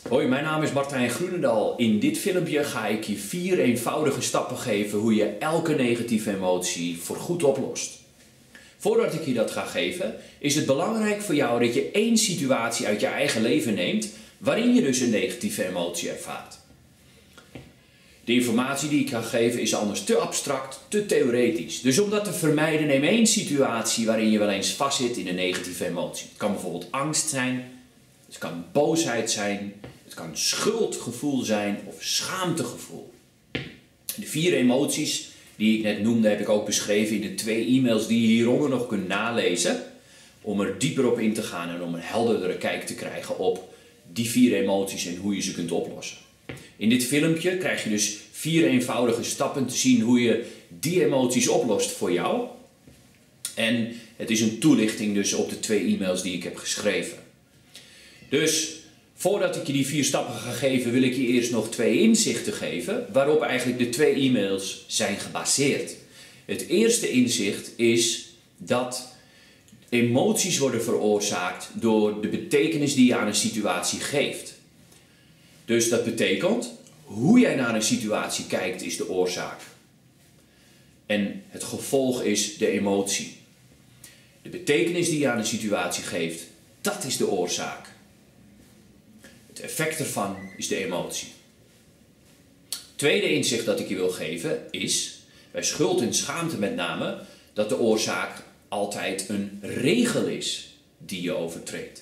Hoi, mijn naam is Martijn Groenendal. In dit filmpje ga ik je 4 eenvoudige stappen geven hoe je elke negatieve emotie voorgoed oplost. Voordat ik je dat ga geven, is het belangrijk voor jou dat je 1 situatie uit je eigen leven neemt waarin je dus een negatieve emotie ervaart. De informatie die ik ga geven is anders te abstract, te theoretisch. Dus om dat te vermijden, neem 1 situatie waarin je wel eens vastzit in een negatieve emotie. Het kan bijvoorbeeld angst zijn, het kan boosheid zijn, het kan schuldgevoel zijn of schaamtegevoel. De 4 emoties die ik net noemde heb ik ook beschreven in de 2 e-mails die je hieronder nog kunt nalezen. Om er dieper op in te gaan en om een helderdere kijk te krijgen op die 4 emoties en hoe je ze kunt oplossen. In dit filmpje krijg je dus 4 eenvoudige stappen te zien hoe je die emoties oplost voor jou. En het is een toelichting dus op de 2 e-mails die ik heb geschreven. Dus voordat ik je die 4 stappen ga geven, wil ik je eerst nog 2 inzichten geven, waarop eigenlijk de 2 e-mails zijn gebaseerd. Het eerste inzicht is dat emoties worden veroorzaakt door de betekenis die je aan een situatie geeft. Dus dat betekent, hoe jij naar een situatie kijkt is de oorzaak. En het gevolg is de emotie. De betekenis die je aan een situatie geeft, dat is de oorzaak. Het effect ervan is de emotie. Tweede inzicht dat ik je wil geven is, bij schuld en schaamte met name, dat de oorzaak altijd een regel is die je overtreedt.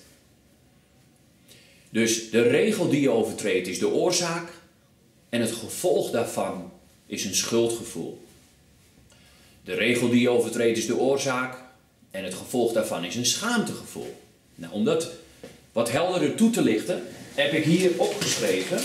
Dus de regel die je overtreedt is de oorzaak en het gevolg daarvan is een schuldgevoel. De regel die je overtreedt is de oorzaak en het gevolg daarvan is een schaamtegevoel. Nou, om dat wat helderder toe te lichten, heb ik hier opgeschreven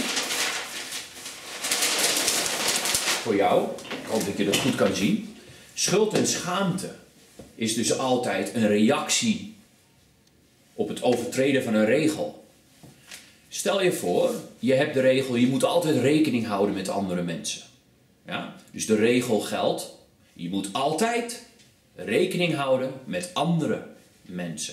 voor jou, ik hoop dat je dat goed kan zien. Schuld en schaamte is dus altijd een reactie op het overtreden van een regel. Stel je voor, je hebt de regel, je moet altijd rekening houden met andere mensen. Ja? Dus de regel geldt, je moet altijd rekening houden met andere mensen.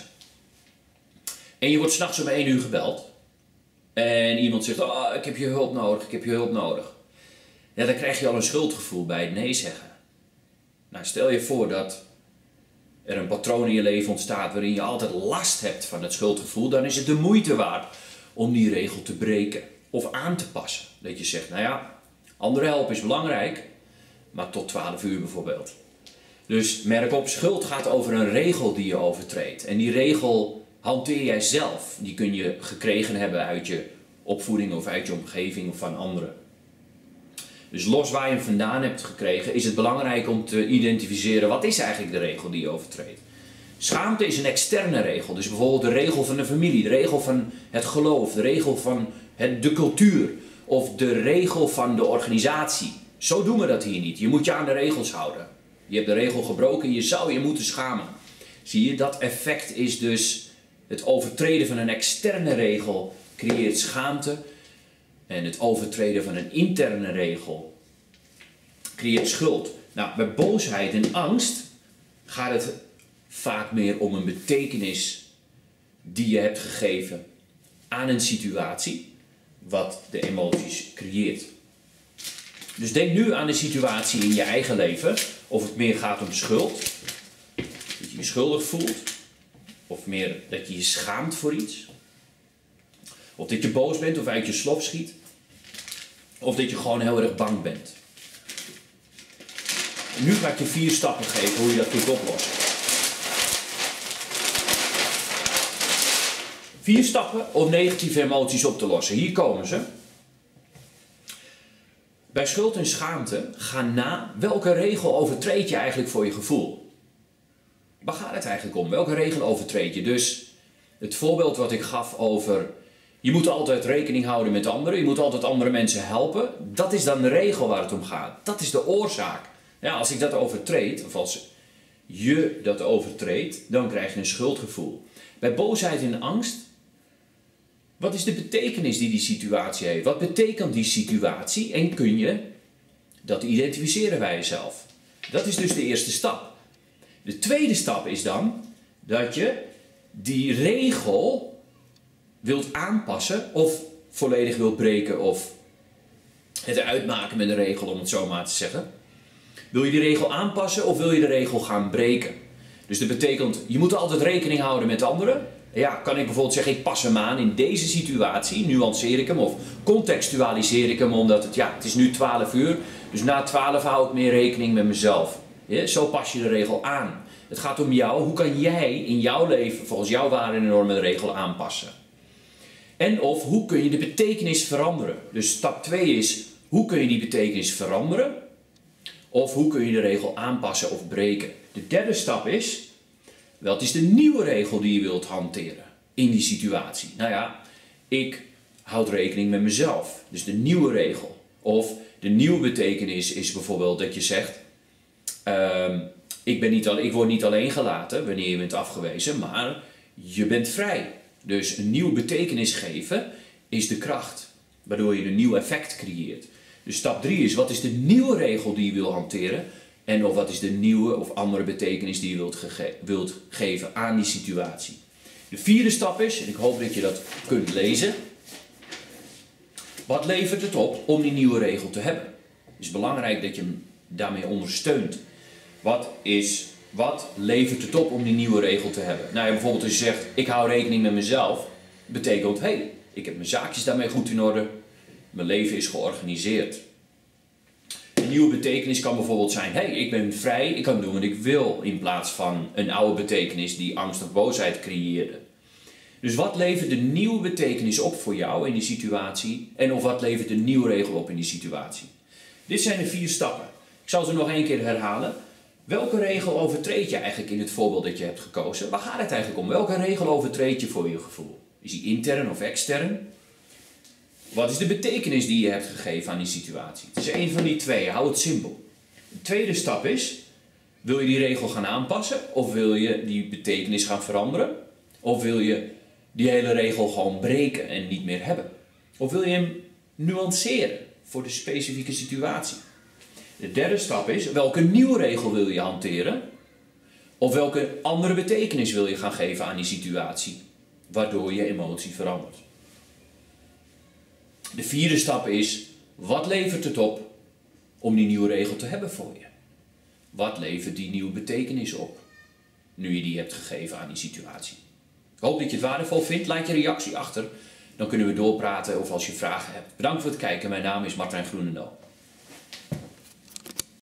En je wordt 's nachts om 1 uur gebeld. En iemand zegt, oh, ik heb je hulp nodig, ik heb je hulp nodig. Ja, dan krijg je al een schuldgevoel bij het nee zeggen. Nou, stel je voor dat er een patroon in je leven ontstaat waarin je altijd last hebt van het schuldgevoel, dan is het de moeite waard om die regel te breken of aan te passen. Dat je zegt, nou ja, andere help is belangrijk, maar tot 12 uur bijvoorbeeld. Dus merk op, schuld gaat over een regel die je overtreedt. En die regel hanteer jij zelf. Die kun je gekregen hebben uit je opvoeding of uit je omgeving of van anderen. Dus los waar je hem vandaan hebt gekregen, is het belangrijk om te identificeren wat is eigenlijk de regel die je overtreedt. Schaamte is een externe regel. Dus bijvoorbeeld de regel van de familie, de regel van het geloof, de regel van de cultuur of de regel van de organisatie. Zo doen we dat hier niet. Je moet je aan de regels houden. Je hebt de regel gebroken, je zou je moeten schamen. Zie je, dat effect is dus het overtreden van een externe regel creëert schaamte. En het overtreden van een interne regel creëert schuld. Nou, bij boosheid en angst gaat het vaak meer om een betekenis die je hebt gegeven aan een situatie, wat de emoties creëert. Dus denk nu aan de situatie in je eigen leven, of het meer gaat om schuld, dat je je schuldig voelt, of meer dat je je schaamt voor iets, of dat je boos bent of uit je slof schiet, of dat je gewoon heel erg bang bent. En nu ga ik je 4 stappen geven hoe je dat kunt oplossen. 4 stappen om negatieve emoties op te lossen. Hier komen ze. Bij schuld en schaamte ga na welke regel overtreed je eigenlijk voor je gevoel. Waar gaat het eigenlijk om? Welke regel overtreed je? Dus het voorbeeld wat ik gaf over je moet altijd rekening houden met anderen, je moet altijd andere mensen helpen. Dat is dan de regel waar het om gaat. Dat is de oorzaak. Ja, als ik dat overtreed, of als je dat overtreedt, dan krijg je een schuldgevoel. Bij boosheid en angst, wat is de betekenis die die situatie heeft? Wat betekent die situatie? En kun je dat identificeren bij jezelf? Dat is dus de eerste stap. De tweede stap is dan dat je die regel wilt aanpassen of volledig wilt breken of het uitmaken met een regel, om het zo maar te zeggen. Wil je die regel aanpassen of wil je de regel gaan breken? Dus dat betekent, je moet altijd rekening houden met anderen. Ja, kan ik bijvoorbeeld zeggen, ik pas hem aan in deze situatie, nuanceer ik hem of contextualiseer ik hem, omdat het is nu 12 uur, dus na 12 hou ik meer rekening met mezelf. Ja, zo pas je de regel aan. Het gaat om jou, hoe kan jij in jouw leven volgens jouw waarden en normen de regel aanpassen? En of hoe kun je de betekenis veranderen? Dus stap 2 is, hoe kun je die betekenis veranderen? Of hoe kun je de regel aanpassen of breken? De derde stap is, wat is de nieuwe regel die je wilt hanteren in die situatie? Nou ja, ik houd rekening met mezelf. Dus de nieuwe regel. Of de nieuwe betekenis is bijvoorbeeld dat je zegt, ik word niet alleen gelaten wanneer je bent afgewezen, maar je bent vrij. Dus een nieuwe betekenis geven is de kracht, waardoor je een nieuw effect creëert. Dus stap 3 is, wat is de nieuwe regel die je wil hanteren? En of wat is de nieuwe of andere betekenis die je wilt geven aan die situatie. De vierde stap is, en ik hoop dat je dat kunt lezen, wat levert het op om die nieuwe regel te hebben? Het is belangrijk dat je hem daarmee ondersteunt. Wat levert het op om die nieuwe regel te hebben? Nou ja, bijvoorbeeld als je zegt, ik hou rekening met mezelf, betekent, ik heb mijn zaakjes daarmee goed in orde, mijn leven is georganiseerd. Een nieuwe betekenis kan bijvoorbeeld zijn, ik ben vrij, ik kan doen wat ik wil, in plaats van een oude betekenis die angst of boosheid creëerde. Dus wat levert de nieuwe betekenis op voor jou in die situatie en of wat levert de nieuwe regel op in die situatie? Dit zijn de 4 stappen. Ik zal ze nog 1 keer herhalen. Welke regel overtreed je eigenlijk in het voorbeeld dat je hebt gekozen? Waar gaat het eigenlijk om? Welke regel overtreed je voor je gevoel? Is die intern of extern? Wat is de betekenis die je hebt gegeven aan die situatie? Het is één van die 2, hou het simpel. De tweede stap is, wil je die regel gaan aanpassen? Of wil je die betekenis gaan veranderen? Of wil je die hele regel gewoon breken en niet meer hebben? Of wil je hem nuanceren voor de specifieke situatie? De derde stap is, welke nieuwe regel wil je hanteren? Of welke andere betekenis wil je gaan geven aan die situatie, waardoor je emotie verandert? De vierde stap is, wat levert het op om die nieuwe regel te hebben voor je? Wat levert die nieuwe betekenis op, nu je die hebt gegeven aan die situatie? Ik hoop dat je het waardevol vindt. Laat je reactie achter, dan kunnen we doorpraten of als je vragen hebt. Bedankt voor het kijken. Mijn naam is Martijn Groenendaal.